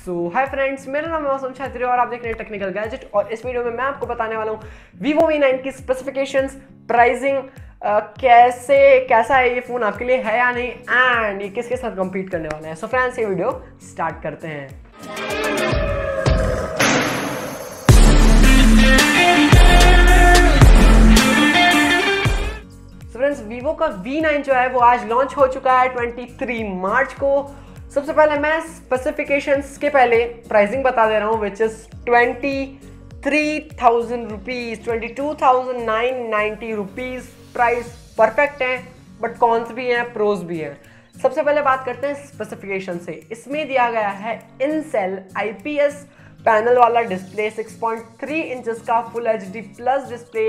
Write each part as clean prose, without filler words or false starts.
Hi friends, मेरा नाम है मौसम छात्री और आप देख रहे हैं टेक्निकल गैजेट। और इस वीडियो में मैं आपको बताने वाला हूँ Vivo V9 की स्पेसिफिकेशंस, प्राइसिंग, कैसा है ये फ़ोन आपके लिए है या नहीं, एंड ये किसके साथ कम्पीट करने वाला है। सो फ्रेंड्स, ये वीडियो स्टार्ट करते हैं। फ्रेंड्स, Vivo का V9 जो है वो आज लॉन्च हो चुका है 23 मार्च को। सबसे पहले मैं स्पेसिफिकेशंस के पहले प्राइसिंग बता दे रहा हूँ, which is 23,000 rupees, 22,990 rupees. Price perfect है, बट कॉन्स भी हैं, प्रोज भी हैं। सबसे पहले बात करते हैं स्पेसिफिकेशन से। इसमें दिया गया है इनसेल IPS पैनल वाला डिस्प्ले, 6.3 इंचेस का फुल HD प्लस डिस्प्ले,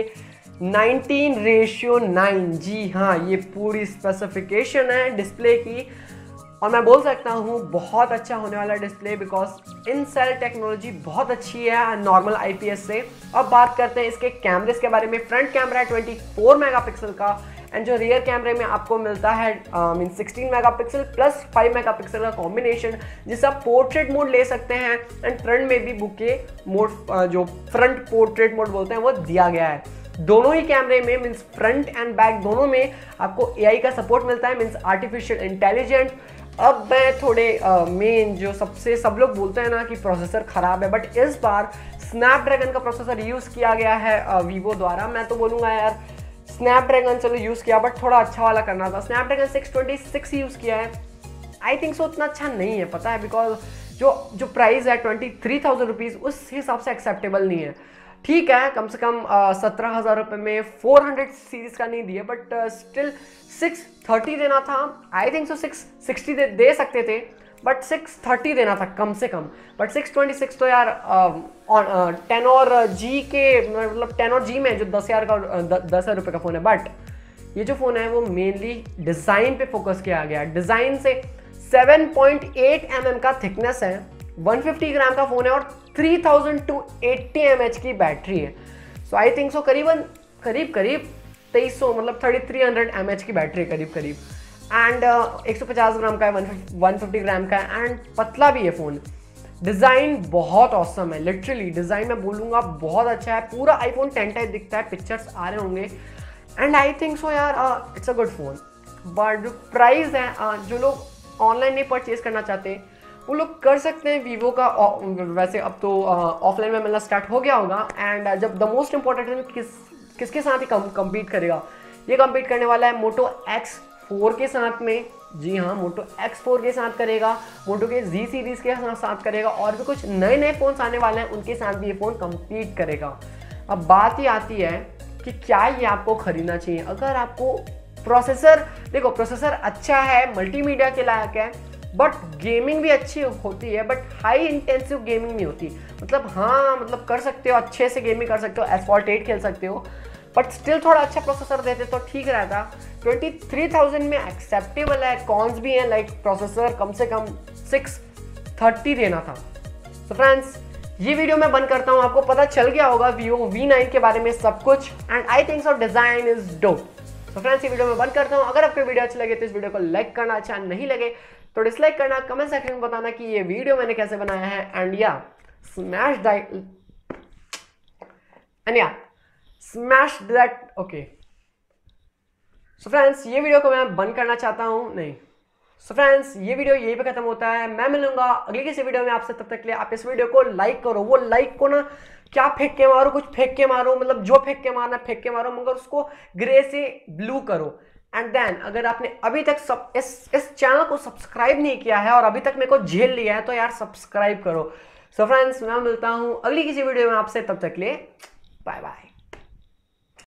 19:9। जी हाँ, ये पूरी स्पेसिफिकेशन है डिस्प्ले की। और मैं बोल सकता हूँ बहुत अच्छा होने वाला डिस्प्ले, बिकॉज इनसेल टेक्नोलॉजी बहुत अच्छी है नॉर्मल IPS से। अब बात करते हैं इसके कैमरेज के बारे में। फ्रंट कैमरा है 24 मेगापिक्सल का, एंड जो रियर कैमरे में आपको मिलता है 16 मेगापिक्सल प्लस 5 मेगापिक्सल का कॉम्बिनेशन, जिससे आप पोर्ट्रेट मोड ले सकते हैं। एंड फ्रंट में भी बुके मोड, जो फ्रंट पोर्ट्रेट मोड बोलते हैं, वो दिया गया है। दोनों ही कैमरे में मीन्स फ्रंट एंड बैक दोनों में आपको AI का सपोर्ट मिलता है, मीन्स आर्टिफिशियल इंटेलिजेंट। अब मैं थोड़े मेन जो सब लोग बोलते हैं ना कि प्रोसेसर ख़राब है, बट इस बार स्नैपड्रैगन का प्रोसेसर यूज़ किया गया है Vivo द्वारा। मैं तो बोलूँगा यार, स्नैपड्रैगन चलो यूज़ किया, बट थोड़ा अच्छा वाला करना था। स्नैपड्रैगन 626 यूज़ किया है। आई थिंक सो उतना अच्छा नहीं है, पता है, बिकॉज जो प्राइस है 23,000 रुपीज़ उस हिसाब से एक्सेप्टेबल नहीं है। ठीक है, कम से कम 17,000 रुपये में 400 सीरीज़ का नहीं दिए, बट स्टिल 630 देना था। आई थिंक सो 660 दे सकते थे, बट 630 देना था कम से कम। बट 626 तो यार 10 और G के, मतलब 10 और G में जो 10,000 का 10,000 रुपये का फ़ोन है। बट ये जो फ़ोन है वो मेनली डिज़ाइन पे फोकस किया गया। डिज़ाइन से 7.8 mm का थिकनेस है, 150 ग्राम का फ़ोन है और 3280 mAh की बैटरी है। सो आई थिंक सो करीब 2300, मतलब 3300 mAh की बैटरी करीब। एंड 150 ग्राम का है, 150 ग्राम का है, एंड पतला भी है फ़ोन। डिज़ाइन बहुत ऑसम है, लिटरली डिज़ाइन मैं बोलूँगा बहुत अच्छा है। पूरा iPhone 10 टाइप दिखता है, पिक्चर्स आ रहे होंगे। एंड आई थिंक सो यार it's a good phone. But जो प्राइस है, जो लोग ऑनलाइन नहीं परचेज करना चाहते वो लोग कर सकते हैं Vivo का। वैसे अब तो ऑफलाइन में मिलना स्टार्ट हो गया होगा। एंड जब द मोस्ट इंपॉर्टेंट है किसके साथ ही कम्पीट करेगा, ये कम्पीट करने वाला है Moto X4 के साथ में। जी हाँ, Moto X4 के साथ करेगा, Moto के Z सीरीज़ के साथ करेगा, और भी कुछ नए फ़ोन्स आने वाले हैं, उनके साथ भी ये फ़ोन कम्पीट करेगा। अब बात ही आती है कि क्या ये आपको खरीदना चाहिए। अगर आपको प्रोसेसर, देखो प्रोसेसर अच्छा है, मल्टीमीडिया के लायक है, बट गेमिंग भी अच्छी होती है, बट हाई इंटेंसिव गेमिंग नहीं होती। मतलब हाँ, मतलब कर सकते हो, अच्छे से गेमिंग कर सकते हो, Asphalt 8 खेल सकते हो, बट स्टिल थोड़ा अच्छा प्रोसेसर देते तो ठीक रहता। 23,000 में एक्सेप्टेबल है। कॉन्स भी हैं, लाइक प्रोसेसर कम से कम 630 देना था। तो फ्रेंड्स, ये वीडियो मैं बंद करता हूँ। आपको पता चल गया होगा Vivo V9 के बारे में सब कुछ, and I think so design is dope. तो फ्रेंड्स, ये वीडियो मैं बंद करता हूँ। अगर आपको वीडियो अच्छी लगे तो इस वीडियो को लाइक करना, अच्छा नहीं लगे तो डिसलाइक करना। कमेंट सेक्शन में बताना कि ये वीडियो मैंने कैसे बनाया है, एंड या smash that okay. So friends, ये वीडियो को मैं बंद करना चाहता हूँ, नहीं। सो फ्रेंड्स, ये वीडियो यहीं पे खत्म होता है। मैं मिलूंगा अगली किसी वीडियो में आपसे। तब तक के लिए आप इस वीडियो को लाइक करो। वो लाइक को ना क्या फेंक के मारो, कुछ फेंक के मारो, मतलब जो फेंक के मारना फेंक के मारो, मगर उसको ग्रे से ब्लू करो। एंड देन अगर आपने अभी तक इस चैनल को सब्सक्राइब नहीं किया है और अभी तक मेरे को झेल लिया है, तो यार सब्सक्राइब करो। सो फ्रेंड्स, मैं मिलता हूँ अगली किसी वीडियो में आपसे। तब तक के लिए बाय बाय।